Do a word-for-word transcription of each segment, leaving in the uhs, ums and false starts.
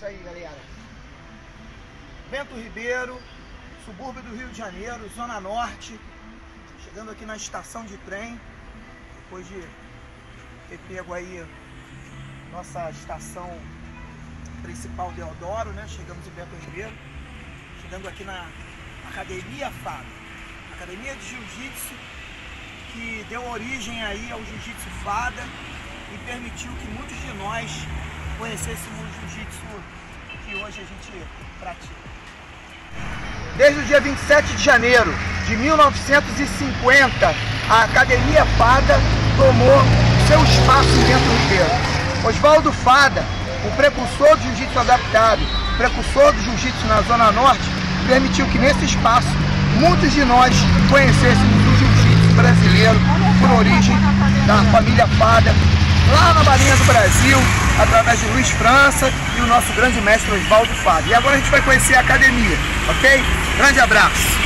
Isso aí, galera. Bento Ribeiro, subúrbio do Rio de Janeiro, Zona Norte. Chegando aqui na estação de trem, depois de ter pego aí nossa estação principal Deodoro, né? Chegamos em Bento Ribeiro. Chegando aqui na Academia Fada, Academia de Jiu-Jitsu, que deu origem aí ao Jiu-Jitsu Fada e permitiu que muitos de nós conhecêssemos o Jiu-Jitsu que hoje a gente pratica. Desde o dia vinte e sete de janeiro de mil novecentos e cinquenta, a Academia Fada tomou seu espaço em Bento Ribeiro. Oswaldo Fada, o precursor do Jiu-Jitsu adaptado, o precursor do Jiu-Jitsu na Zona Norte, permitiu que nesse espaço muitos de nós conhecêssemos o Jiu-Jitsu brasileiro por origem da família Fada, lá na Marinha do Brasil, através de Luiz França e o nosso grande mestre Oswaldo Fada. E agora a gente vai conhecer a academia, ok? Grande abraço!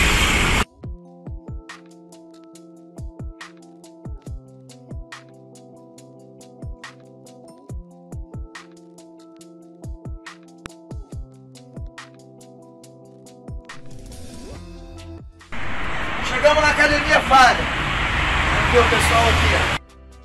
Chegamos na Academia Fada. Vamos ver o pessoal aqui.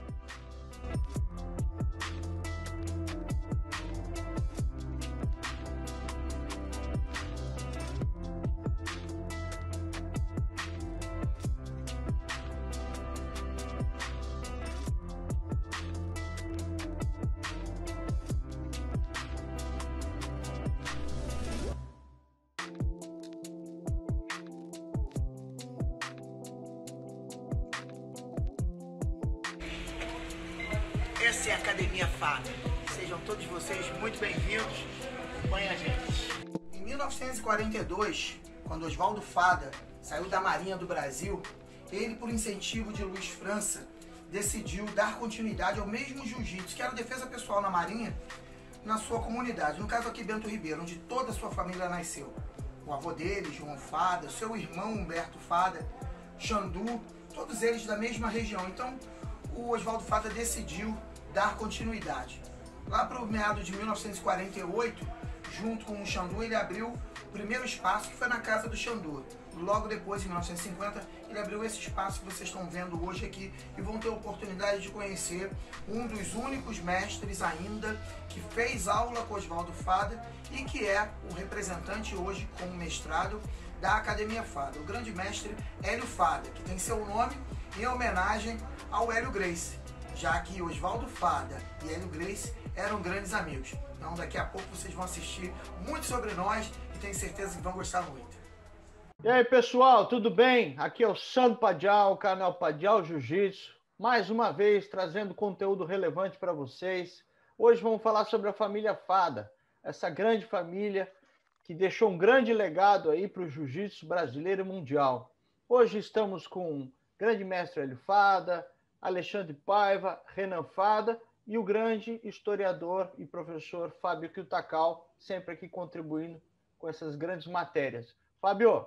Essa é a Academia Fada. Sejam todos vocês muito bem-vindos. Acompanhem a gente. Em mil novecentos e quarenta e dois, quando Oswaldo Fada saiu da Marinha do Brasil, ele, por incentivo de Luiz França, decidiu dar continuidade ao mesmo jiu-jitsu, que era defesa pessoal na Marinha, na sua comunidade. No caso aqui, Bento Ribeiro, onde toda a sua família nasceu. O avô dele, João Fada, seu irmão Humberto Fada, Xandu, todos eles da mesma região. Então, o Oswaldo Fada decidiu dar continuidade. Lá para o meado de mil novecentos e quarenta e oito, junto com o Xandu, ele abriu o primeiro espaço, que foi na casa do Xandu. Logo depois, em mil novecentos e cinquenta, ele abriu esse espaço que vocês estão vendo hoje aqui e vão ter a oportunidade de conhecer um dos únicos mestres ainda que fez aula com Oswaldo Fada e que é o representante hoje como mestrado da Academia Fada, o grande mestre Hélio Fada, que tem seu nome em homenagem ao Hélio Gracie, já que Oswaldo Fada e Hélio Gracie eram grandes amigos. Então daqui a pouco vocês vão assistir muito sobre nós e tenho certeza que vão gostar muito. E aí pessoal, tudo bem? Aqui é o Sandro Padial, canal Padial Jiu-Jitsu, mais uma vez trazendo conteúdo relevante para vocês. Hoje vamos falar sobre a família Fada, essa grande família que deixou um grande legado aí para o Jiu-Jitsu brasileiro e mundial. Hoje estamos com o grande mestre Hélio Fada, Alexandre Paiva, Renan Fada e o grande historiador e professor Fábio Kyutacal, sempre aqui contribuindo com essas grandes matérias. Fábio.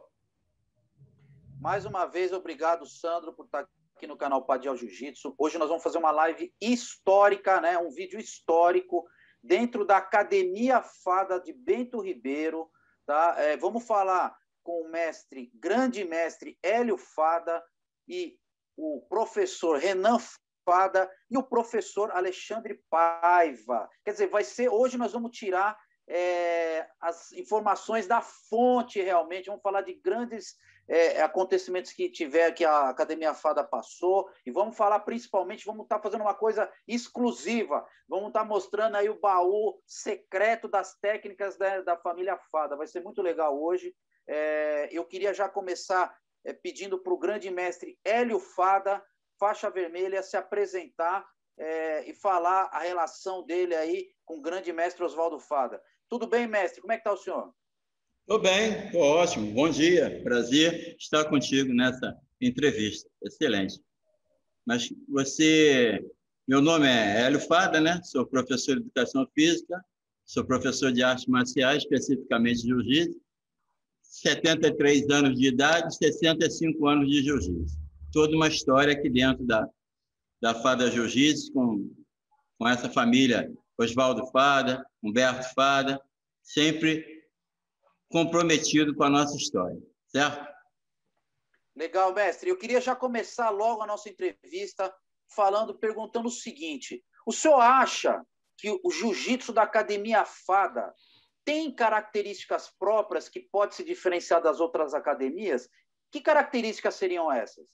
Mais uma vez, obrigado, Sandro, por estar aqui no canal Padial Jiu-Jitsu. Hoje nós vamos fazer uma live histórica, né? Um vídeo histórico dentro da Academia Fada de Bento Ribeiro. Tá? É, vamos falar com o mestre, grande mestre Hélio Fada e o professor Renan Fada e o professor Alexandre Paiva. Quer dizer, vai ser, hoje nós vamos tirar é, as informações da fonte realmente, vamos falar de grandes é, acontecimentos que tiver, que a Academia Fada passou, e vamos falar principalmente, vamos estar fazendo uma coisa exclusiva, vamos estar mostrando aí o baú secreto das técnicas da, da família Fada. Vai ser muito legal hoje. É, eu queria já começar É, pedindo para o grande mestre Hélio Fada, faixa vermelha, se apresentar é, e falar a relação dele aí com o grande mestre Oswaldo Fada. Tudo bem, mestre? Como é que está o senhor? Estou bem, estou ótimo. Bom dia, prazer estar contigo nessa entrevista. Excelente. Mas você... Meu nome é Hélio Fada, né? Sou professor de Educação Física, sou professor de Artes Marciais, especificamente Jiu-Jitsu, setenta e três anos de idade, sessenta e cinco anos de Jiu-Jitsu. Toda uma história aqui dentro da, da Fada Jiu-Jitsu, com, com essa família Oswaldo Fada, Humberto Fada, sempre comprometido com a nossa história, certo? Legal, mestre. Eu queria já começar logo a nossa entrevista falando, perguntando o seguinte: o senhor acha que o jiu-jitsu da Academia Fada tem características próprias que pode se diferenciar das outras academias? Que características seriam essas?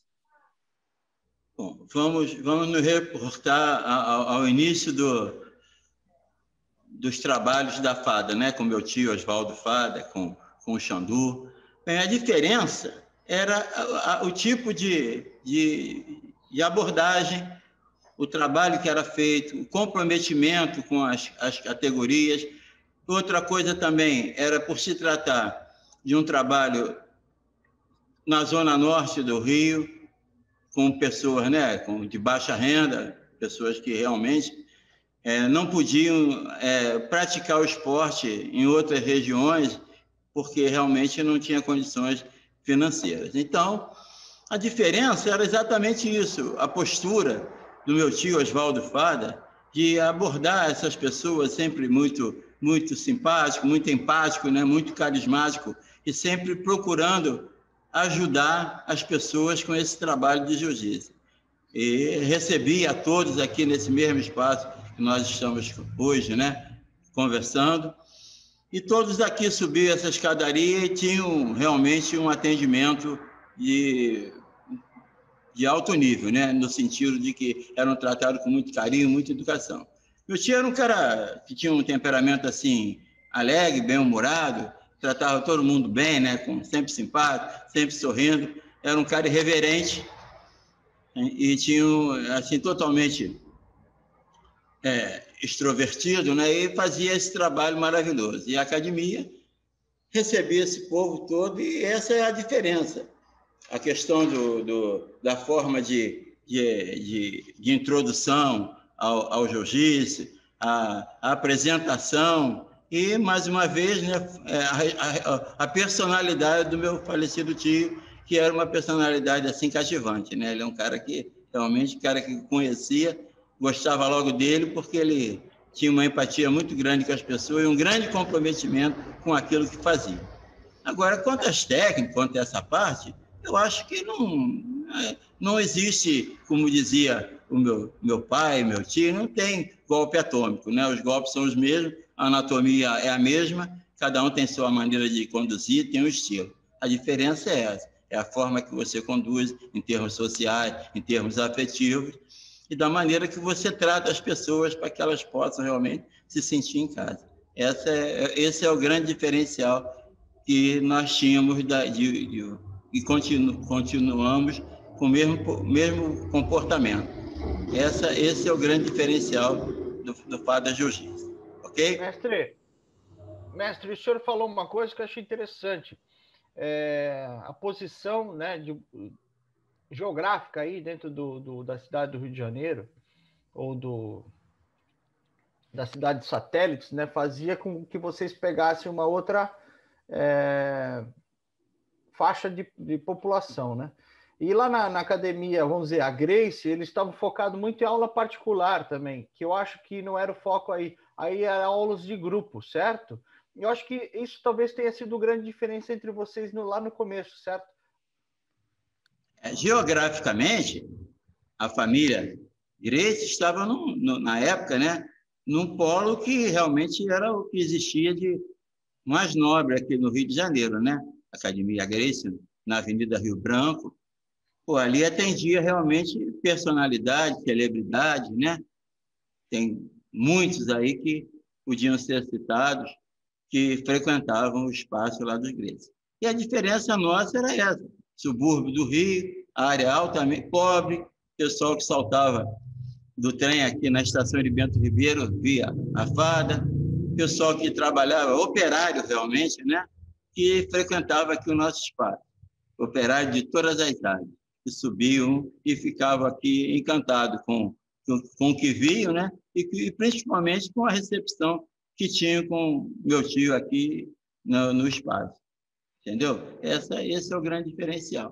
Bom, vamos, vamos nos reportar ao, ao início do, dos trabalhos da Fada, né? Com meu tio Oswaldo Fada, com, com o Xandu. Bem, a diferença era a, a, o tipo de, de, de abordagem, o trabalho que era feito, o comprometimento com as, as categorias. Outra coisa também era por se tratar de um trabalho na zona norte do Rio, com pessoas, né, com, de baixa renda, pessoas que realmente é, não podiam é, praticar o esporte em outras regiões, porque realmente não tinha condições financeiras. Então, a diferença era exatamente isso, a postura do meu tio Oswaldo Fada, de abordar essas pessoas sempre muito, muito simpático, muito empático, né, muito carismático, e sempre procurando ajudar as pessoas com esse trabalho de jiu-jitsu. E recebi a todos aqui nesse mesmo espaço que nós estamos hoje, né, conversando, e todos aqui subiam essa escadaria e tinham realmente um atendimento de, de alto nível, né, no sentido de que eram tratados com muito carinho, muita educação. Meu tio era um cara que tinha um temperamento assim, alegre, bem-humorado, tratava todo mundo bem, né, com, sempre simpático, sempre sorrindo, era um cara irreverente e tinha, assim, totalmente é, extrovertido, né, e fazia esse trabalho maravilhoso. E a academia recebia esse povo todo, e essa é a diferença. A questão do, do, da forma de, de, de, de introdução ao, ao jiu-jitsu, a, a apresentação, e, mais uma vez, né, a, a, a personalidade do meu falecido tio, que era uma personalidade assim cativante, né? Ele é um cara que, realmente, um cara que conhecia, gostava logo dele, porque ele tinha uma empatia muito grande com as pessoas e um grande comprometimento com aquilo que fazia. Agora, quanto às técnicas, quanto a essa parte, eu acho que não, não existe, como dizia o meu, meu pai, meu tio, não tem golpe atômico, né? Os golpes são os mesmos, a anatomia é a mesma, cada um tem sua maneira de conduzir, tem um estilo. A diferença é essa, é a forma que você conduz em termos sociais, em termos afetivos, e da maneira que você trata as pessoas para que elas possam realmente se sentir em casa. Essa é, esse é o grande diferencial que nós tínhamos da, de, de, e continu, continuamos com o mesmo, mesmo comportamento. Essa, esse é o grande diferencial do, do Fada Jiu-Jitsu. Ok? Mestre, mestre, o senhor falou uma coisa que eu achei interessante. É, a posição, né, de, geográfica aí dentro do, do, da cidade do Rio de Janeiro, ou do, da cidade de satélites, né, fazia com que vocês pegassem uma outra é, faixa de, de população, né? E lá na, na academia, vamos dizer, a Grace, eles estavam focados muito em aula particular também, que eu acho que não era o foco aí. Aí era aulas de grupo, certo? Eu acho que isso talvez tenha sido a grande diferença entre vocês no, lá no começo, certo? Geograficamente, a família Grace estava, num, no, na época, né, num polo que realmente era o que existia de mais nobre aqui no Rio de Janeiro, né? Academia Grace, na Avenida Rio Branco. Pô, ali atendia realmente personalidade, celebridade, né? Tem muitos aí que podiam ser citados, que frequentavam o espaço lá dos Grace. E a diferença nossa era essa: subúrbio do Rio, área altamente pobre, pessoal que saltava do trem aqui na estação de Bento Ribeiro via a Fada, pessoal que trabalhava, operário realmente, né, que frequentava aqui o nosso espaço, operário de todas as áreas, que subiam e ficavam aqui encantados com, com, com o que viam, né, e, e principalmente com a recepção que tinham com meu tio aqui no, no espaço. Entendeu? Essa, esse é o grande diferencial.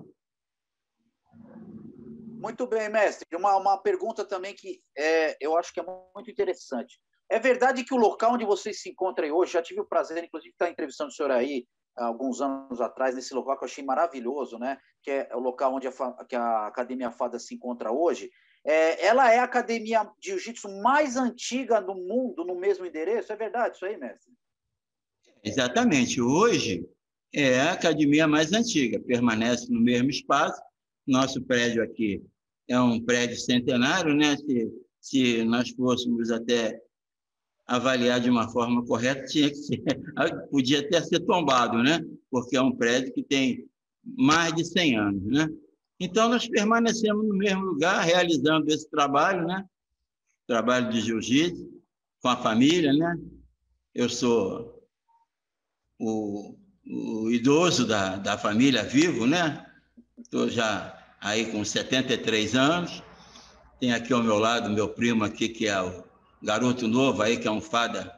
Muito bem, mestre. Uma, uma pergunta também que é, eu acho que é muito interessante. É verdade que o local onde vocês se encontram aí hoje, já tive o prazer, inclusive, de estar entrevistando o senhor aí, há alguns anos atrás, nesse local que eu achei maravilhoso, né? Que é o local onde a, que a Academia Fada se encontra hoje. É, ela é a academia de jiu-jitsu mais antiga do mundo, no mesmo endereço? É verdade isso aí, mestre? Exatamente. Hoje é a academia mais antiga, permanece no mesmo espaço. Nosso prédio aqui é um prédio centenário, né? Se, se nós fôssemos até avaliar de uma forma correta, tinha que ser, podia até ser tombado, né? Porque é um prédio que tem mais de cem anos, né? Então, nós permanecemos no mesmo lugar, realizando esse trabalho, né? Trabalho de jiu-jitsu, com a família, né? Eu sou o, o idoso da, da família vivo, né? Estou já aí com setenta e três anos. Tem aqui ao meu lado meu primo aqui, que é o garoto novo aí, que é um fada,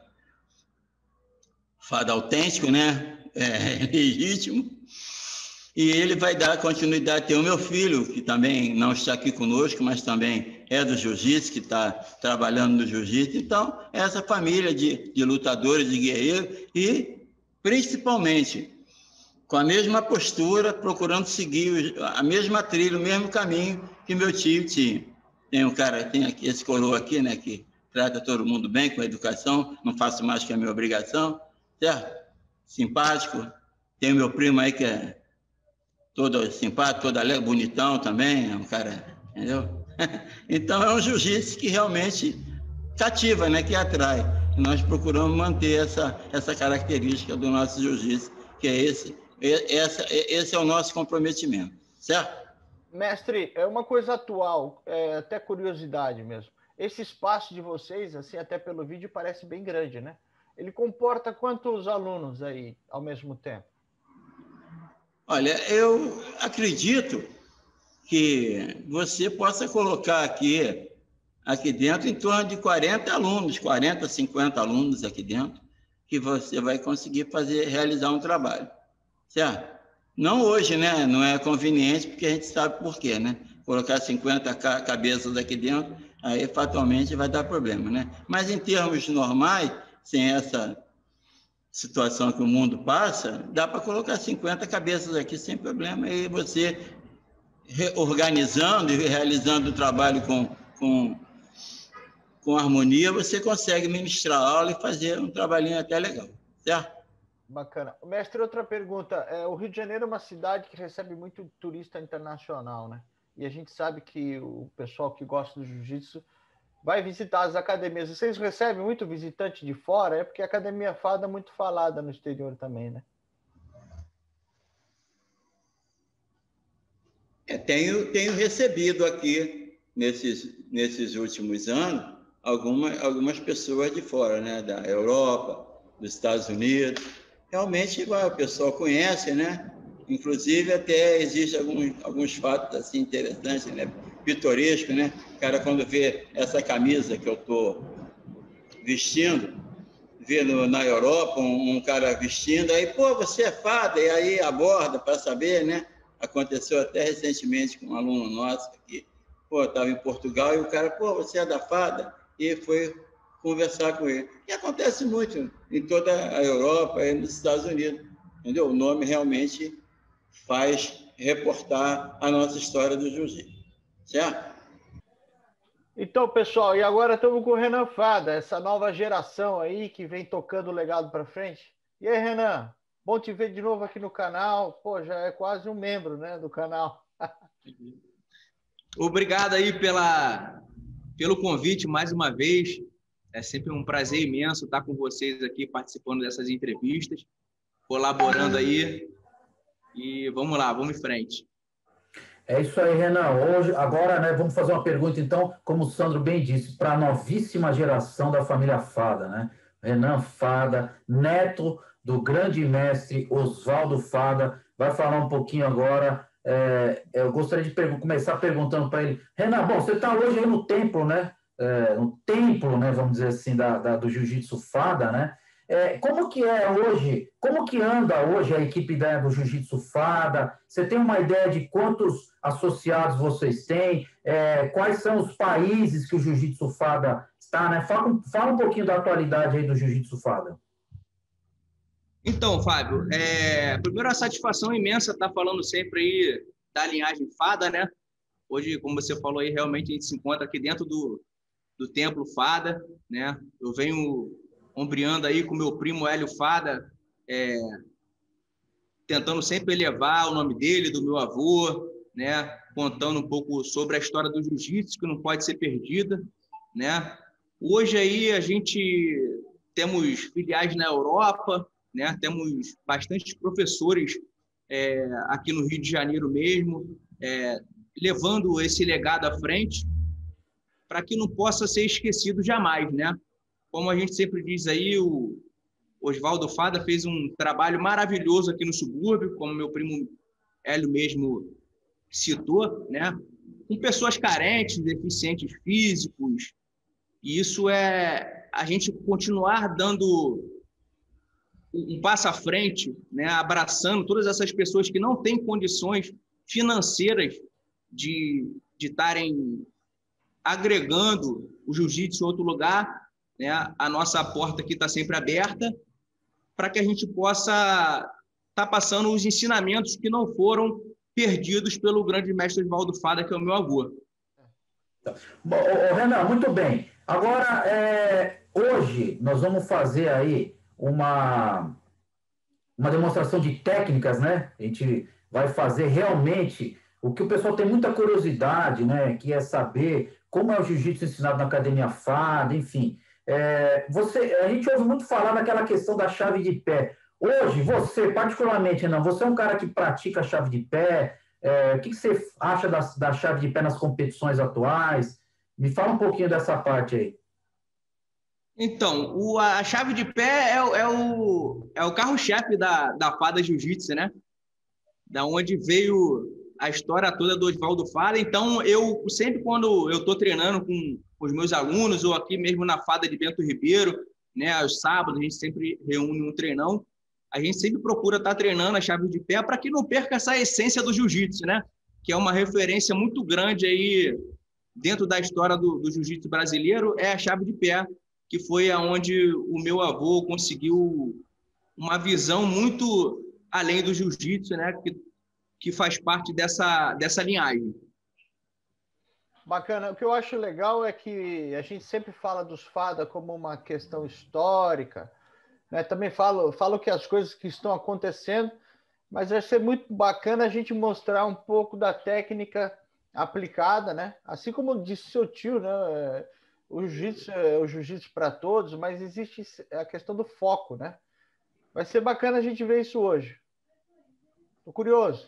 fada autêntico, né? É, legítimo. E ele vai dar continuidade. Tem o meu filho, que também não está aqui conosco, mas também é do jiu-jitsu, que está trabalhando no jiu-jitsu. Então, essa família de, de lutadores, de guerreiros, e principalmente com a mesma postura, procurando seguir a mesma trilha, o mesmo caminho que meu tio tinha. Tem um cara, tem aqui, esse coroa aqui, né, que trata todo mundo bem, com a educação, não faço mais que a minha obrigação, certo? Simpático. Tem o meu primo aí, que é todo simpático, todo alegre, bonitão também, é um cara, entendeu? Então, é um jiu-jitsu que realmente cativa, né, que atrai. E nós procuramos manter essa, essa característica do nosso jiu-jitsu, que é esse, essa, esse é o nosso comprometimento, certo? Mestre, é uma coisa atual, é até curiosidade mesmo. Esse espaço de vocês, assim, até pelo vídeo, parece bem grande, né? Ele comporta quantos alunos aí ao mesmo tempo? Olha, eu acredito que você possa colocar aqui, aqui dentro em torno de quarenta alunos, quarenta, cinquenta alunos aqui dentro, que você vai conseguir fazer, realizar um trabalho, certo? Não hoje, né? Não é conveniente, porque a gente sabe por quê, né? Colocar cinquenta cabeças aqui dentro, aí fatalmente vai dar problema, né? Mas em termos normais, sem essa situação que o mundo passa, dá para colocar cinquenta cabeças aqui sem problema, e você organizando e realizando o trabalho com, com, com harmonia, você consegue ministrar a aula e fazer um trabalhinho até legal, certo? Bacana. Mestre, outra pergunta. É, o Rio de Janeiro é uma cidade que recebe muito turista internacional, né? E a gente sabe que o pessoal que gosta do jiu-jitsu vai visitar as academias. Vocês recebem muito visitante de fora? É porque a Academia Fada é muito falada no exterior também, né? É, tenho, tenho recebido aqui, nesses, nesses últimos anos, alguma, algumas pessoas de fora, né? Da Europa, dos Estados Unidos. Realmente o pessoal conhece, né? Inclusive, até existem alguns, alguns fatos assim, interessantes, né? Pitorescos, né? O cara, quando vê essa camisa que eu estou vestindo, vê no, na Europa um, um cara vestindo, aí, pô, você é fada, e aí aborda para saber, né? Aconteceu até recentemente com um aluno nosso aqui, pô, estava em Portugal, e o cara, pô, você é da fada? E foi conversar com ele. E acontece muito em toda a Europa e nos Estados Unidos, entendeu? O nome realmente faz reportar a nossa história do jiu-jitsu, certo? Então, pessoal, e agora estamos com o Renan Fada, essa nova geração aí que vem tocando o legado para frente. E aí, Renan? Bom te ver de novo aqui no canal. Pô, já é quase um membro, né, do canal. Obrigado aí pela, pelo convite mais uma vez. É sempre um prazer imenso estar com vocês aqui participando dessas entrevistas, colaborando aí. E vamos lá, vamos em frente. É isso aí, Renan. Hoje, agora, né, vamos fazer uma pergunta, então, como o Sandro bem disse, para a novíssima geração da família Fada, né? Renan Fada, neto do grande mestre Oswaldo Fada, vai falar um pouquinho agora. É, eu gostaria de pergun- começar perguntando para ele. Renan, bom, você está hoje aí no templo, né? É, no templo, né, vamos dizer assim, da, da, do Jiu-Jitsu Fada, né? É, como que é hoje, como que anda hoje a equipe da, do Jiu-Jitsu Fada? Você tem uma ideia de quantos associados vocês têm? É, quais são os países que o Jiu-Jitsu Fada está, né? Fala, fala um pouquinho da atualidade aí do Jiu-Jitsu Fada. Então, Fábio, é, primeiro a satisfação imensa estar falando sempre aí da linhagem Fada, né? Hoje, como você falou aí, realmente a gente se encontra aqui dentro do, do Templo Fada, né? Eu venho ombreando aí com meu primo Hélio Fada, é, tentando sempre elevar o nome dele, do meu avô, né? Contando um pouco sobre a história do jiu-jitsu, que não pode ser perdida, né? Hoje aí a gente temos filiais na Europa, né? Temos bastantes professores é, aqui no Rio de Janeiro mesmo, é, levando esse legado à frente para que não possa ser esquecido jamais, né? Como a gente sempre diz aí, o Oswaldo Fada fez um trabalho maravilhoso aqui no subúrbio, como meu primo Hélio mesmo citou, né? Com pessoas carentes, deficientes físicos, e isso é a gente continuar dando um passo à frente, né? Abraçando todas essas pessoas que não têm condições financeiras de de estarem agregando o jiu-jitsu em outro lugar, né? A nossa porta aqui está sempre aberta para que a gente possa estar tá passando os ensinamentos que não foram perdidos pelo grande mestre Oswaldo Fada, que é o meu avô. Bom, Renan, muito bem. Agora, é, hoje nós vamos fazer aí uma, uma demonstração de técnicas, né? A gente vai fazer realmente o que o pessoal tem muita curiosidade, né? Que é saber como é o jiu-jitsu ensinado na Academia Fada, enfim. É, você, a gente ouve muito falar daquela questão da chave de pé. Hoje, você, particularmente, Renan, você é um cara que pratica a chave de pé. É, o que, que você acha da, da chave de pé nas competições atuais? Me fala um pouquinho dessa parte aí. Então, o, a chave de pé é, o, é o, é o carro-chefe da, da Fada Jiu-Jitsu, né? Da onde veio a história toda do Oswaldo Fada. Então, eu sempre quando eu estou treinando com os meus alunos, ou aqui mesmo na Fada de Bento Ribeiro, né, aos sábados, a gente sempre reúne um treinão, a gente sempre procura estar treinando a chave de pé para que não perca essa essência do jiu-jitsu, né? Que é uma referência muito grande aí dentro da história do, do jiu-jitsu brasileiro, é a chave de pé, que foi aonde o meu avô conseguiu uma visão muito além do jiu-jitsu, né? Que, que faz parte dessa, dessa linhagem. Bacana. O que eu acho legal é que a gente sempre fala dos Fada como uma questão histórica, né? Também falo, falo que as coisas que estão acontecendo, mas vai ser muito bacana a gente mostrar um pouco da técnica aplicada, né? Assim como disse seu tio, né? O jiu-jitsu é o jiu-jitsu para todos, mas existe a questão do foco, né? Vai ser bacana a gente ver isso hoje. Tô curioso.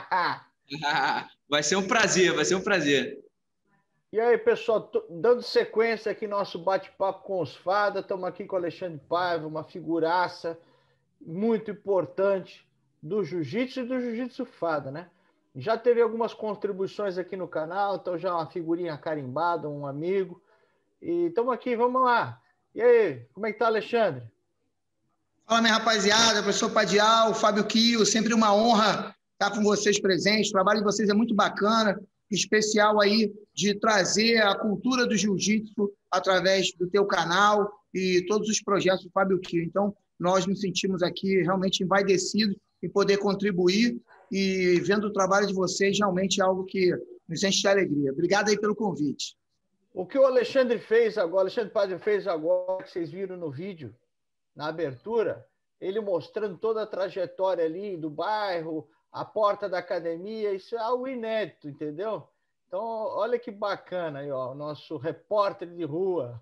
Vai ser um prazer, vai ser um prazer. E aí, pessoal, tô dando sequência aqui nosso bate-papo com os Fada. Estamos aqui com o Alexandre Paiva, uma figuraça muito importante do jiu-jitsu e do jiu-jitsu Fada, né? Já teve algumas contribuições aqui no canal, então já uma figurinha carimbada, um amigo. E estamos aqui, vamos lá. E aí, como é que tá, Alexandre? Fala, minha rapaziada, professor Padial, Fábio Kio, sempre uma honra estar com vocês presentes. O trabalho de vocês é muito bacana, especial aí de trazer a cultura do jiu-jitsu através do teu canal e todos os projetos do Fábio Kio. Então, nós nos sentimos aqui realmente envaidecidos em poder contribuir e vendo o trabalho de vocês, realmente é algo que nos enche de alegria. Obrigado aí pelo convite. O que o Alexandre fez agora, Alexandre Paiva fez agora, que vocês viram no vídeo, na abertura, ele mostrando toda a trajetória ali do bairro, a porta da academia, isso é algo inédito, entendeu? Então, olha que bacana aí, ó, o nosso repórter de rua.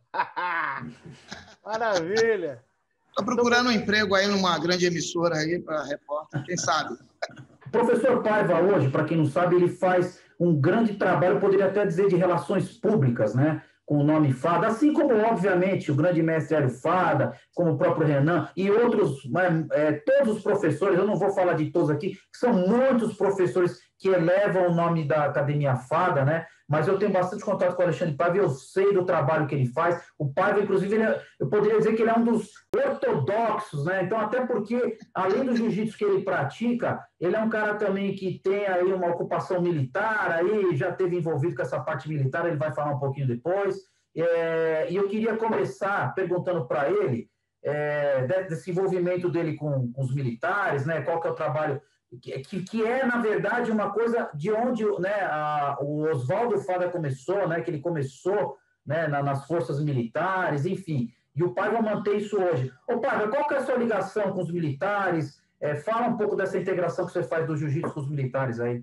Maravilha! Estou procurando um emprego aí numa grande emissora aí para repórter, quem sabe? O professor Paiva hoje, para quem não sabe, ele faz um grande trabalho, poderia até dizer, de relações públicas, né? Com o nome Fada, assim como, obviamente, o grande mestre Hélio Fada, como o próprio Renan e outros, né, é, todos os professores, eu não vou falar de todos aqui, que são muitos professores que elevam o nome da Academia Fada, né? Mas eu tenho bastante contato com o Alexandre Paiva, eu sei do trabalho que ele faz. O Paiva, inclusive, ele é, eu poderia dizer que ele é um dos ortodoxos, né? Então, até porque, além do jiu-jitsu que ele pratica, ele é um cara também que tem aí uma ocupação militar, aí já esteve envolvido com essa parte militar, ele vai falar um pouquinho depois. É, e eu queria começar perguntando para ele é, desse envolvimento dele com, com os militares, né? Qual que é o trabalho, que, que é, na verdade, uma coisa de onde, né, a, o Oswaldo Fada começou, né? Que ele começou, né, na, nas forças militares, enfim. E o Paiva mantém isso hoje. Ô, Paiva, qual que é a sua ligação com os militares? É, fala um pouco dessa integração que você faz do jiu-jitsu com os militares aí.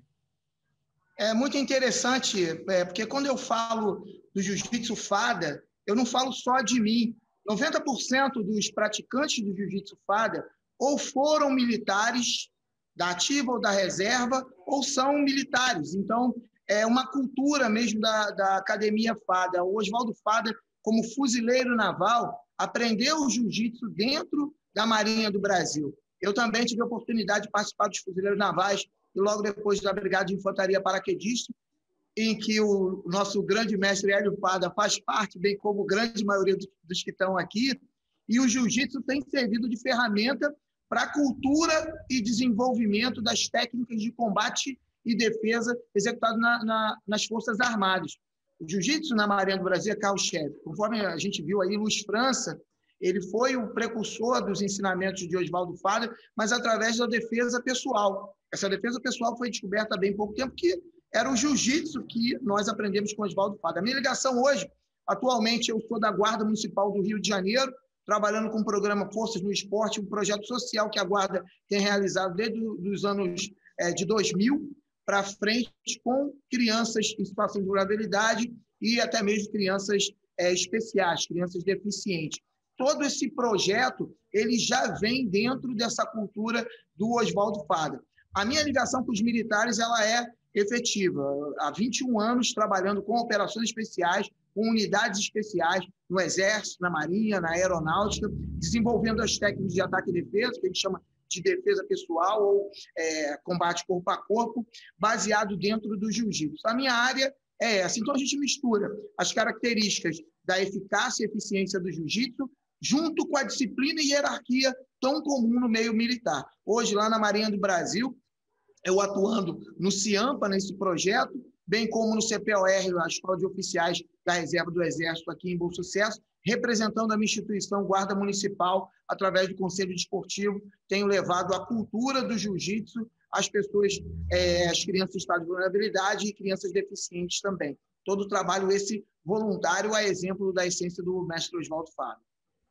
É muito interessante, é, porque quando eu falo do jiu-jitsu Fada, eu não falo só de mim. noventa por cento dos praticantes do jiu-jitsu Fada ou foram militares da ativa ou da reserva, ou são militares. Então, é uma cultura mesmo da, da academia Fada. O Oswaldo Fada, como fuzileiro naval, aprendeu o jiu-jitsu dentro da Marinha do Brasil. Eu também tive a oportunidade de participar dos fuzileiros navais e logo depois da Brigada de Infantaria Paraquedista, em que o nosso grande mestre Hélio Fada faz parte, bem como a grande maioria dos que estão aqui, e o jiu-jitsu tem servido de ferramenta para a cultura e desenvolvimento das técnicas de combate e defesa executadas na, na, nas Forças Armadas. O jiu-jitsu na Marinha do Brasil é carro-chefe. Conforme a gente viu aí, Luiz França, ele foi o precursor dos ensinamentos de Oswaldo Fada, mas através da defesa pessoal. Essa defesa pessoal foi descoberta há bem pouco tempo, que era o jiu-jitsu que nós aprendemos com Oswaldo Fada. A minha ligação hoje, atualmente, eu sou da Guarda Municipal do Rio de Janeiro, trabalhando com o programa Forças no Esporte, um projeto social que a Guarda tem realizado desde os anos é, de dois mil para frente, com crianças em situação de vulnerabilidade e até mesmo crianças é, especiais, crianças deficientes. Todo esse projeto ele já vem dentro dessa cultura do Oswaldo Fada. A minha ligação com os militares ela é efetiva. Há vinte e um anos trabalhando com operações especiais, com unidades especiais no Exército, na Marinha, na Aeronáutica, desenvolvendo as técnicas de ataque e defesa, que a gente chama de defesa pessoal ou é, combate corpo a corpo, baseado dentro do jiu-jitsu. A minha área é essa. Então, a gente mistura as características da eficácia e eficiência do jiu-jitsu junto com a disciplina e hierarquia tão comum no meio militar. Hoje, lá na Marinha do Brasil, eu atuando no CIAMPA, nesse projeto, bem como no C P O R, a Escola de Oficiais da Reserva do Exército, aqui em Bom Sucesso, representando a minha instituição Guarda Municipal, através do Conselho Desportivo, tenho levado a cultura do jiu-jitsu às pessoas, é, às crianças em estado de vulnerabilidade e crianças deficientes também. Todo o trabalho esse voluntário a exemplo da essência do mestre Oswaldo Fada.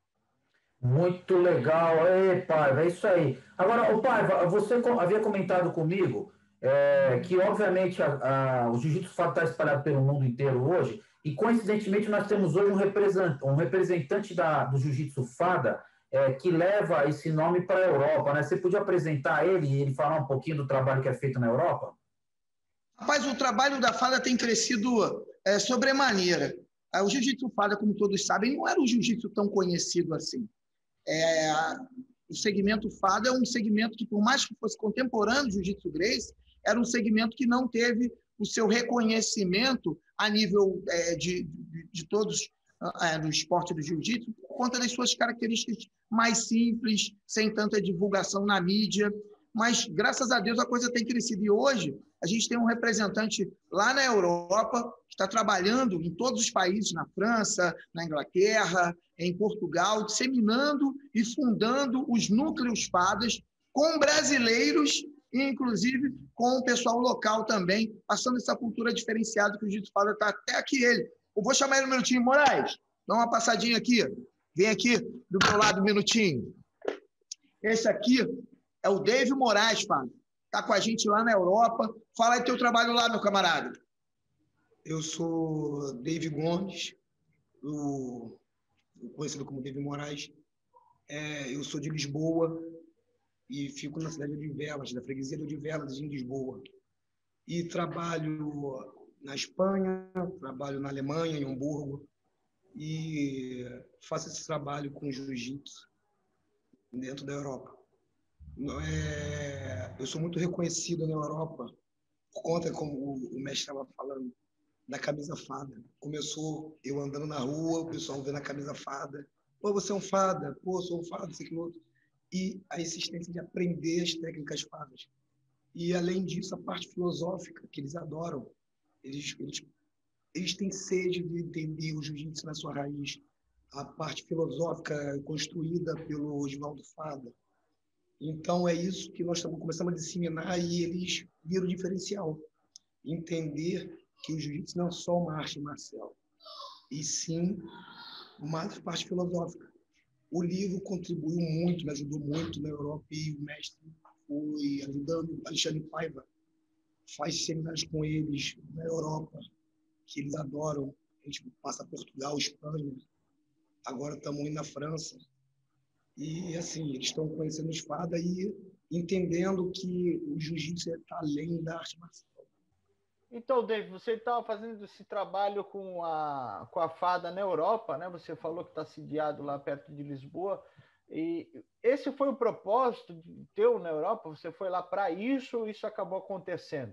Muito legal. Ei, Paiva, é isso aí. Agora, ô Paiva, você havia comentado comigo é, que, obviamente, a, a, o jiu-jitsu Fada está espalhado pelo mundo inteiro hoje, e, coincidentemente, nós temos hoje um representante, um representante da, do jiu-jitsu Fada é, que leva esse nome para a Europa, né? Você podia apresentar ele e ele falar um pouquinho do trabalho que é feito na Europa? Rapaz, o trabalho da Fada tem crescido é, sobremaneira. O jiu-jitsu Fada, como todos sabem, não era um jiu-jitsu tão conhecido assim. É, o segmento Fada é um segmento que, por mais que fosse contemporâneo do Jiu-Jitsu Gracie, era um segmento que não teve o seu reconhecimento a nível é, de, de, de todos é, do esporte do Jiu-Jitsu, por conta das suas características mais simples, sem tanta divulgação na mídia. Mas, graças a Deus, a coisa tem crescido. E hoje, a gente tem um representante lá na Europa, que está trabalhando em todos os países, na França, na Inglaterra, em Portugal, disseminando e fundando os núcleos Fadas com brasileiros e, inclusive, com o pessoal local também, passando essa cultura diferenciada que o Jiu-Jitsu Fada está até aqui ele. Eu vou chamar ele um minutinho, Moraes. Dá uma passadinha aqui. Vem aqui do meu lado um minutinho. Esse aqui é o Dave Moraes, Fada. Está com a gente lá na Europa. Fala aí teu trabalho lá, meu camarada. Eu sou Dave Gomes, o... conhecido como Dave Moraes. É, eu sou de Lisboa e fico na cidade de Odivelas, da freguesia de Odivelas, em Lisboa. E trabalho na Espanha, trabalho na Alemanha, em Hamburgo, e faço esse trabalho com jiu-jitsu dentro da Europa. É, eu sou muito reconhecido na Europa por conta, como o mestre estava falando, da camisa Fada. Começou eu andando na rua, o pessoal vendo a camisa Fada. Pô, você é um Fada. Pô, eu sou um Fada, sei que outro. E a insistência de aprender as técnicas Fadas. E, além disso, a parte filosófica, que eles adoram. Eles, eles eles têm sede de entender o jiu-jitsu na sua raiz, a parte filosófica construída pelo Oswaldo Fada. Então, é isso que nós estamos começando a disseminar e eles viram o diferencial. Entender que o jiu-jitsu não é só uma arte marcial, e sim uma parte filosófica. O livro contribuiu muito, me ajudou muito na Europa, e o mestre foi ajudando. Alexandre Paiva faz seminários com eles na Europa, que eles adoram. A gente passa Portugal, Espanha, agora estamos indo na França. E, assim, eles estão conhecendo espada e entendendo que o jiu-jitsu está além da arte marcial. Então, David, você estava fazendo esse trabalho com a, com a Fada na Europa, né? Você falou que está sediado lá perto de Lisboa. E esse foi o propósito teu na Europa? Você foi lá para isso ou isso acabou acontecendo?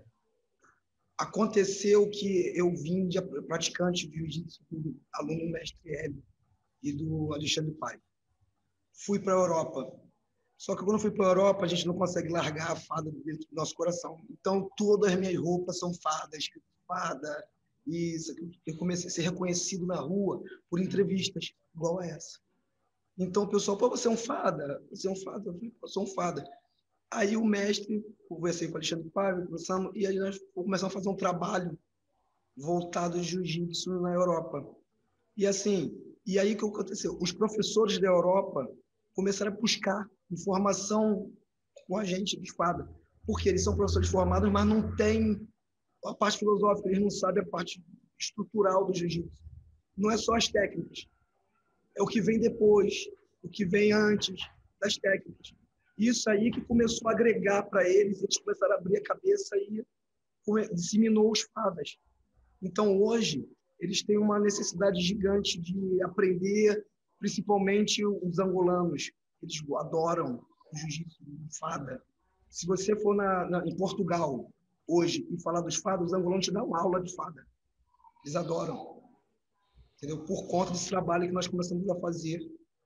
Aconteceu que eu vim de praticante de jiu-jitsu, aluno do mestre Hélio e do Alexandre Paiva. Fui para a Europa. Só que quando eu fui para a Europa, a gente não consegue largar a fada dentro do nosso coração. Então, todas as minhas roupas são fadas, fada. E eu comecei a ser reconhecido na rua por entrevistas igual a essa. Então, o pessoal, pô, você é um fada? Você é um fada? Eu falei, pô, eu sou um fada. Aí o mestre, conversei com o Alexandre Paiva, conversamos, e aí nós começamos a fazer um trabalho voltado ao jiu-jitsu na Europa. E assim, e aí o que aconteceu? Os professores da Europa começaram a buscar informação com a gente de espada, porque eles são professores formados, mas não têm a parte filosófica, eles não sabem a parte estrutural do jiu-jitsu. Não é só as técnicas, é o que vem depois, o que vem antes das técnicas. Isso aí que começou a agregar para eles, eles começaram a abrir a cabeça e disseminou os fadas. Então, hoje, eles têm uma necessidade gigante de aprender, principalmente os angolanos. Eles adoram o jiu-jitsu fada. Se você for na, na, em Portugal hoje e falar dos fadas, os angolanos te dão uma aula de fada. Eles adoram. Entendeu? Por conta desse trabalho que nós começamos a fazer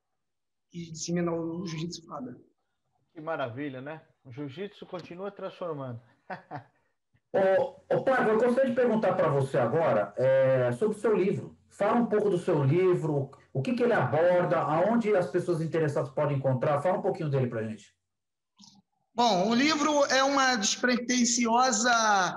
e disseminar o jiu-jitsu fada. Que maravilha, né? O jiu-jitsu continua transformando. Ô, ô Paiva, eu gostaria de perguntar para você agora é, sobre o seu livro. Fala um pouco do seu livro, o que, que ele aborda, aonde as pessoas interessadas podem encontrar. Fala um pouquinho dele para a gente. Bom, o livro é uma despretensiosa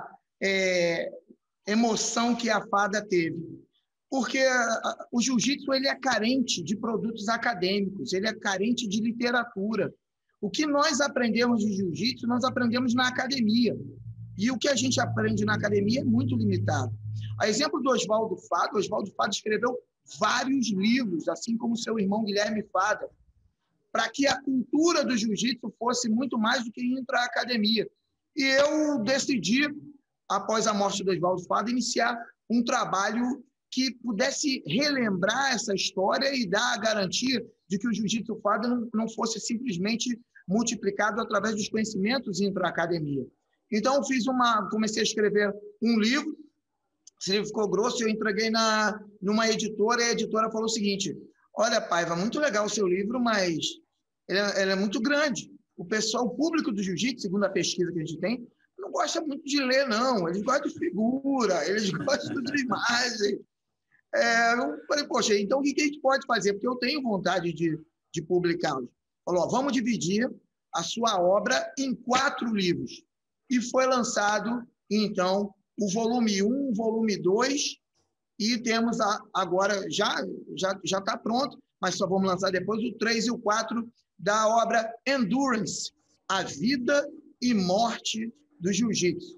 é, emoção que a fada teve. Porque a, o jiu-jitsu ele é carente de produtos acadêmicos, ele é carente de literatura. O que nós aprendemos de jiu-jitsu, nós aprendemos na academia. E o que a gente aprende na academia é muito limitado. A exemplo do Oswaldo Fada, o Oswaldo Fada escreveu vários livros, assim como seu irmão Guilherme Fada, para que a cultura do jiu-jitsu fosse muito mais do que intra-academia. E eu decidi, após a morte do Oswaldo Fada, iniciar um trabalho que pudesse relembrar essa história e dar a garantia de que o jiu-jitsu Fada não, não fosse simplesmente multiplicado através dos conhecimentos intra-academia. Então, fiz uma, comecei a escrever um livro, esse livro ficou grosso, eu entreguei na, numa editora, e a editora falou o seguinte: olha, Paiva, muito legal o seu livro, mas ele é, ele é muito grande. O pessoal, o público do jiu-jitsu, segundo a pesquisa que a gente tem, não gosta muito de ler, não. Eles gostam de figura, eles gostam de imagem. É, eu falei, poxa, então o que a gente pode fazer? Porque eu tenho vontade de, de publicá-los. Falou, ó, vamos dividir a sua obra em quatro livros. E foi lançado, então, o volume um, o volume dois, e temos a, agora, já já já está pronto, mas só vamos lançar depois o três e o quatro da obra Endurance, A Vida e Morte do Jiu-Jitsu.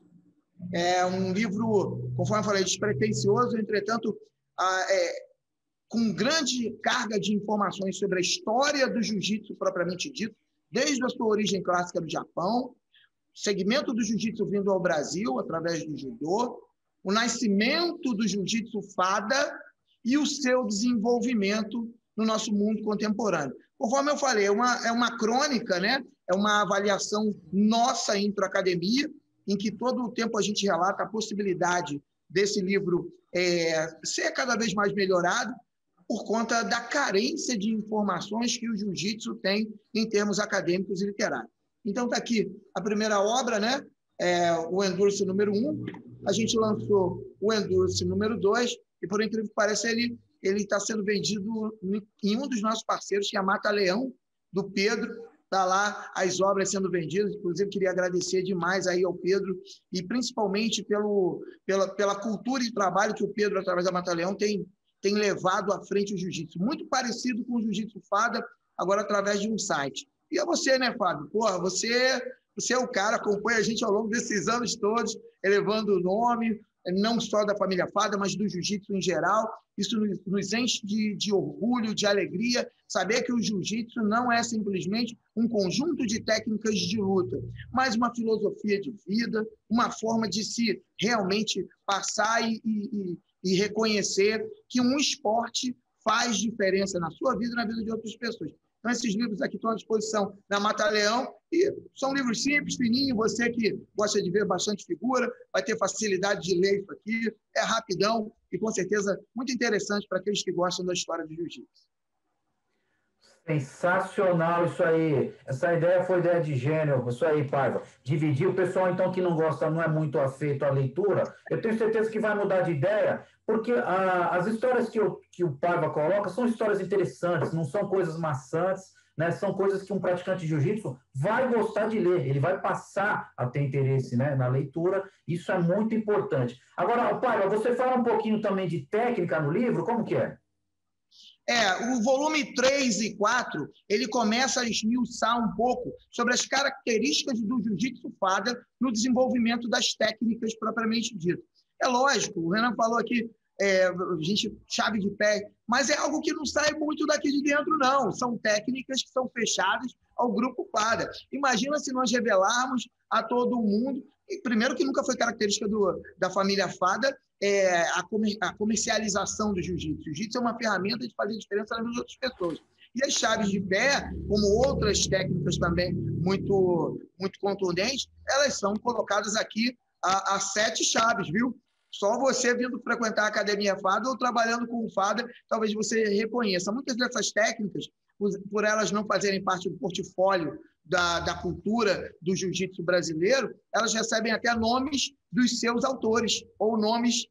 É um livro, conforme eu falei, despretensioso, entretanto, a, é, com grande carga de informações sobre a história do jiu-jitsu propriamente dito, desde a sua origem clássica do Japão, segmento do jiu-jitsu vindo ao Brasil através do judô, o nascimento do jiu-jitsu Fada e o seu desenvolvimento no nosso mundo contemporâneo. Conforme eu falei, é uma, é uma crônica, né? É uma avaliação nossa intra-academia, em que todo o tempo a gente relata a possibilidade desse livro é, ser cada vez mais melhorado por conta da carência de informações que o jiu-jitsu tem em termos acadêmicos e literários. Então, está aqui a primeira obra, né? É, o Endurance número um, a gente lançou o Endurance número dois, e por incrível que pareça, ele ele está sendo vendido em um dos nossos parceiros, que é a Mata Leão, do Pedro. Está lá as obras sendo vendidas. Inclusive, queria agradecer demais aí ao Pedro, e principalmente pelo, pela, pela cultura e trabalho que o Pedro, através da Mata Leão, tem, tem levado à frente o jiu-jitsu. Muito parecido com o Jiu-Jitsu Fada, agora através de um site. E é você, né, Fábio? Porra, você, você é o cara, acompanha a gente ao longo desses anos todos, elevando o nome, não só da família Fada, mas do jiu-jitsu em geral. Isso nos enche de, de orgulho, de alegria, saber que o jiu-jitsu não é simplesmente um conjunto de técnicas de luta, mas uma filosofia de vida, uma forma de se realmente passar e, e, e reconhecer que um esporte faz diferença na sua vida e na vida de outras pessoas. Então, esses livros aqui estão à disposição na Mata Leão, e são livros simples, fininhos. Você que gosta de ver bastante figura, vai ter facilidade de ler isso aqui, é rapidão e, com certeza, muito interessante para aqueles que gostam da história do jiu-jitsu. Sensacional isso aí. Essa ideia foi ideia de gênio. Isso aí, Paiva. Dividir. O pessoal, então, que não gosta, não é muito afeito à leitura, eu tenho certeza que vai mudar de ideia, porque a, as histórias que, eu, que o Paiva coloca são histórias interessantes, não são coisas maçantes, né? São coisas que um praticante de jiu-jitsu vai gostar de ler, ele vai passar a ter interesse, né, na leitura. Isso é muito importante. Agora, Paiva, você fala um pouquinho também de técnica no livro, como que é? É, o volume três e quatro, ele começa a esmiuçar um pouco sobre as características do jiu-jitsu Fada no desenvolvimento das técnicas propriamente dito. É lógico, o Renan falou aqui, é, a gente, chave de pé, mas é algo que não sai muito daqui de dentro, não. São técnicas que são fechadas ao grupo Fada. Imagina se nós revelarmos a todo mundo, e primeiro que nunca foi característica do, da família Fada, é, a, comer, a comercialização do jiu-jitsu. O jiu-jitsu é uma ferramenta de fazer diferença nas outras pessoas. E as chaves de pé, como outras técnicas também muito, muito contundentes, elas são colocadas aqui a, a sete chaves, viu? Só você vindo frequentar a Academia Fada ou trabalhando com o Fada, talvez você reconheça. Muitas dessas técnicas, por elas não fazerem parte do portfólio da, da cultura do jiu-jitsu brasileiro, elas recebem até nomes dos seus autores, ou nomes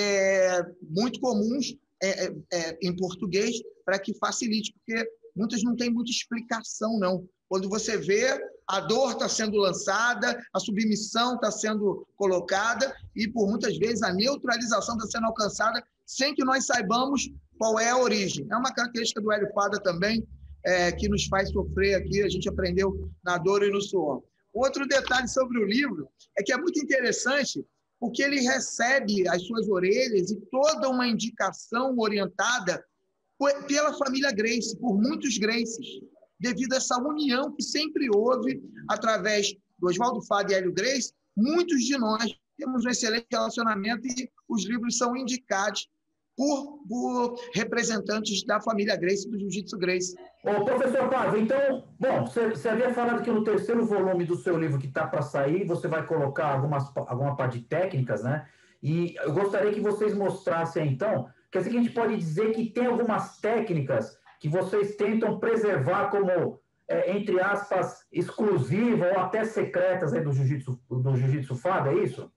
é, muito comuns é, é, em português, para que facilite, porque muitas não têm muita explicação, não. Quando você vê, a dor está sendo lançada, a submissão está sendo colocada e, por muitas vezes, a neutralização está sendo alcançada sem que nós saibamos qual é a origem. É uma característica do Hélio Fada também, é, que nos faz sofrer aqui, a gente aprendeu na dor e no suor. Outro detalhe sobre o livro é que é muito interessante porque ele recebe as suas orelhas e toda uma indicação orientada pela família Gracie, por muitos Gracies, devido a essa união que sempre houve através do Oswaldo Fada e Hélio Gracie. Muitos de nós temos um excelente relacionamento e os livros são indicados por, por representantes da família Gracie, do Jiu-Jitsu Gracie. Ô, professor Paiva, então, bom, você, você havia falado que no terceiro volume do seu livro que está para sair, você vai colocar algumas, alguma parte de técnicas, né? E eu gostaria que vocês mostrassem, então, quer dizer que a gente pode dizer que tem algumas técnicas que vocês tentam preservar como, é, entre aspas, exclusivas ou até secretas aí do Jiu-Jitsu do Jiu-Jitsu Fada, é isso?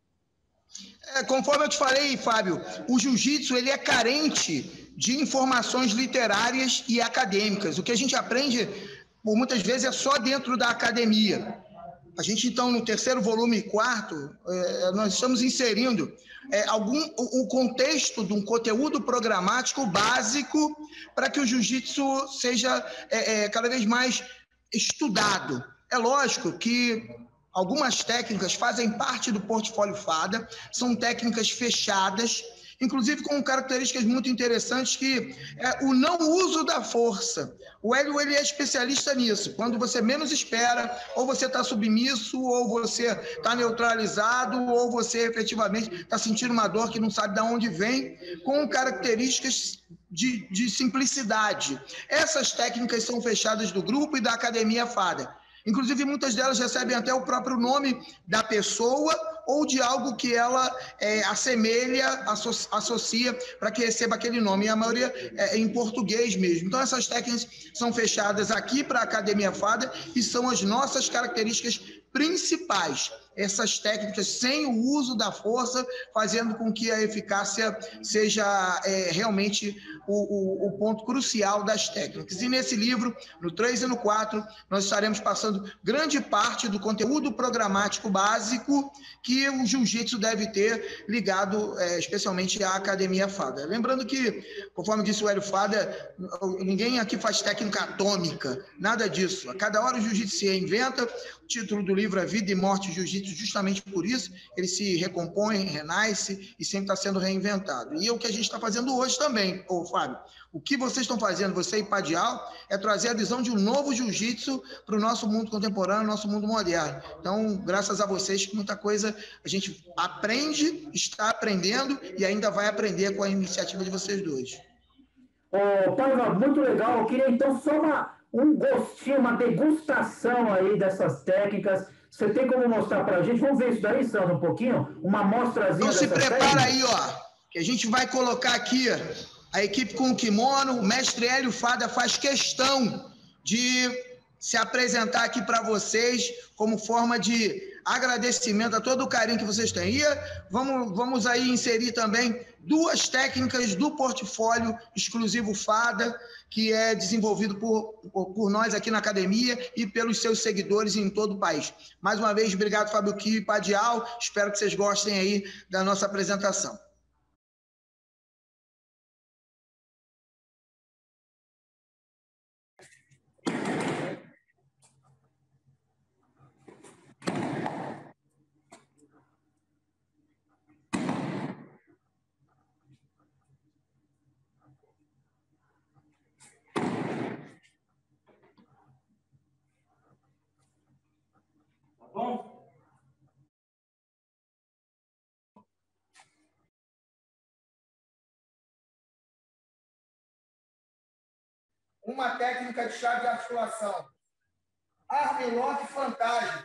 É, conforme eu te falei, Fábio, o jiu-jitsu ele é carente de informações literárias e acadêmicas. O que a gente aprende, por muitas vezes, é só dentro da academia. A gente, então, no terceiro volume e quarto, é, nós estamos inserindo é, algum, o, o contexto de um conteúdo programático básico para que o jiu-jitsu seja é, é, cada vez mais estudado. É lógico que algumas técnicas fazem parte do portfólio Fada, são técnicas fechadas, inclusive com características muito interessantes, que é o não uso da força. O Hélio ele é especialista nisso. Quando você menos espera, ou você está submisso, ou você está neutralizado, ou você efetivamente está sentindo uma dor que não sabe de onde vem, com características de, de simplicidade. Essas técnicas são fechadas do grupo e da Academia Fada. Inclusive, muitas delas recebem até o próprio nome da pessoa ou de algo que ela é, assemelha, asso- associa para que receba aquele nome. E a maioria é em português mesmo. Então, essas técnicas são fechadas aqui para a Academia Fada e são as nossas características principais. Essas técnicas sem o uso da força, fazendo com que a eficácia seja é, realmente o, o, o ponto crucial das técnicas. E nesse livro, no três e no quatro, nós estaremos passando grande parte do conteúdo programático básico que o jiu-jitsu deve ter ligado é, especialmente à Academia Fada. Lembrando que, conforme disse o Hélio Fada, ninguém aqui faz técnica atômica, nada disso. A cada hora o jiu-jitsu se reinventa. O título do livro é Vida e Morte Jiu-Jitsu, justamente por isso. Ele se recompõe, renasce e sempre está sendo reinventado. E é o que a gente está fazendo hoje também, ô Fábio. O que vocês estão fazendo, você e Padial, é trazer a visão de um novo jiu-jitsu para o nosso mundo contemporâneo, nosso mundo moderno. Então, graças a vocês, muita coisa a gente aprende, está aprendendo e ainda vai aprender com a iniciativa de vocês dois. Ô, Paiva, muito legal. Eu queria então só uma, um gostinho, uma degustação aí dessas técnicas. Você tem como mostrar para a gente? Vamos ver isso daí, Sandro, um pouquinho? Uma amostrazinha Então se dessas prepara técnicas? aí, ó, que a gente vai colocar aqui a equipe com o kimono. O mestre Hélio Fada faz questão de se apresentar aqui para vocês como forma de agradecimento a todo o carinho que vocês têm. E vamos, vamos aí inserir também duas técnicas do portfólio exclusivo Fada, que é desenvolvido por, por, por nós aqui na academia e pelos seus seguidores em todo o país. Mais uma vez, obrigado, Fábio Kio e Padial. Espero que vocês gostem aí da nossa apresentação. Bom? Uma técnica de chave de articulação. Armlock fantasma.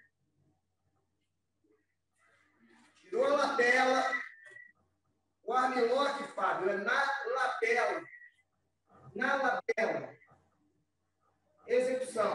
Tirou a lapela. O armlock, Fábio, é na lapela. Na lapela. Execução.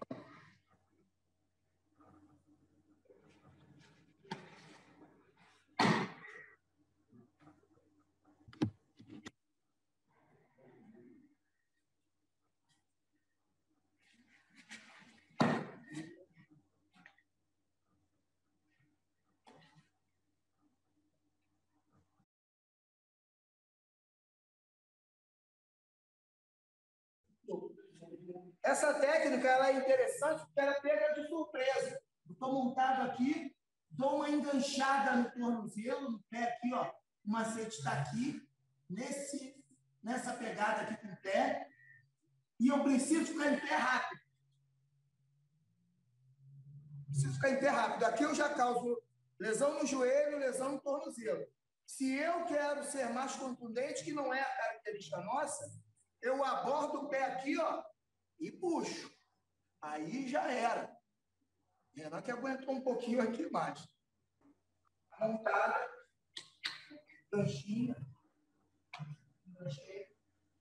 Essa técnica ela é interessante porque ela pega de surpresa. Estou montado aqui, dou uma enganchada no tornozelo, no pé aqui, ó. O macete está aqui, nesse, nessa pegada aqui com o pé. E eu preciso ficar em pé rápido. Preciso ficar em pé rápido. Aqui eu já causo lesão no joelho, lesão no tornozelo. Se eu quero ser mais contundente, que não é a característica nossa, eu abordo o pé aqui, ó, e puxo. Aí já era. Renan que aguentou um pouquinho aqui mais. Montada. Ganchinha. Ganchinha.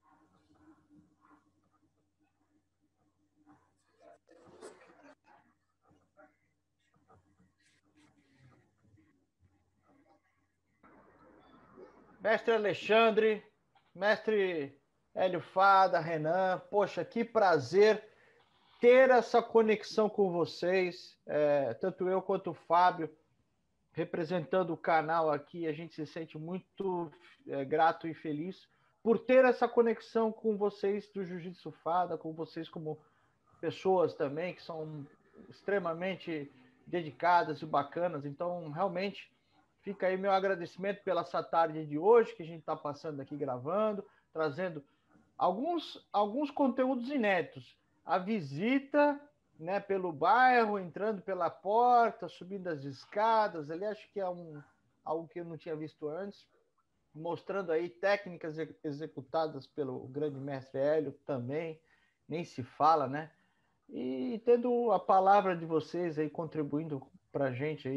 Mestre Alexandre, mestre Hélio Fada, Renan, poxa, que prazer ter essa conexão com vocês, é, tanto eu quanto o Fábio, representando o canal aqui, a gente se sente muito é, grato e feliz por ter essa conexão com vocês do Jiu-Jitsu Fada, com vocês como pessoas também, que são extremamente dedicadas e bacanas, então realmente fica aí meu agradecimento pela essa tarde de hoje, que a gente está passando aqui gravando, trazendo alguns, alguns conteúdos inéditos. A visita, né, pelo bairro, entrando pela porta, subindo as escadas, ali acho que é um, algo que eu não tinha visto antes, mostrando aí técnicas executadas pelo grande mestre Hélio também, nem se fala, né? E tendo a palavra de vocês aí contribuindo para a gente aí,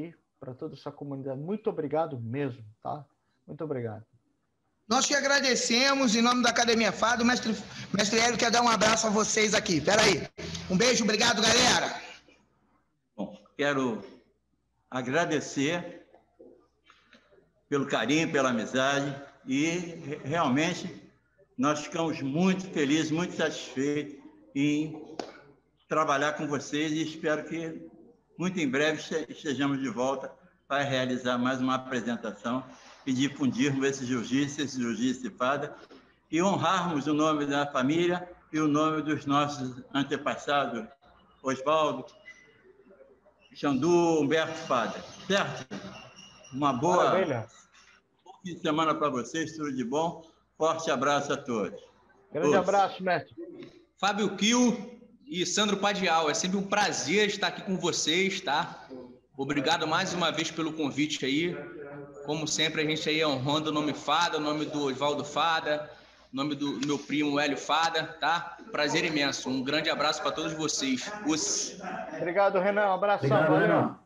para toda essa comunidade. Muito obrigado mesmo, tá? Muito obrigado. Nós que agradecemos, em nome da Academia Fada, o mestre, mestre Hélio quer dar um abraço a vocês aqui. Pera aí. Um beijo, obrigado, galera. Bom, quero agradecer pelo carinho, pela amizade e realmente nós ficamos muito felizes, muito satisfeitos em trabalhar com vocês e espero que muito em breve estejamos de volta para realizar mais uma apresentação e difundirmos esse jiu-jitsu, esse jiu-jitsu de fada e honrarmos o nome da família e o nome dos nossos antepassados, Oswaldo, Xandu, Humberto Fada, certo? Uma boa Maravilha. Bom fim de semana para vocês, tudo de bom. Forte abraço a todos. Grande Todos. abraço, mestre. Fábio Kiel e Sandro Padial, é sempre um prazer estar aqui com vocês, tá? Obrigado mais uma vez pelo convite aí. Como sempre, a gente aí honrando o nome Fada, o nome do Oswaldo Fada, o nome do meu primo Hélio Fada, tá? Prazer imenso. Um grande abraço para todos vocês. Os... Obrigado, Renan. Um abração. Obrigado, Valeu. Renan.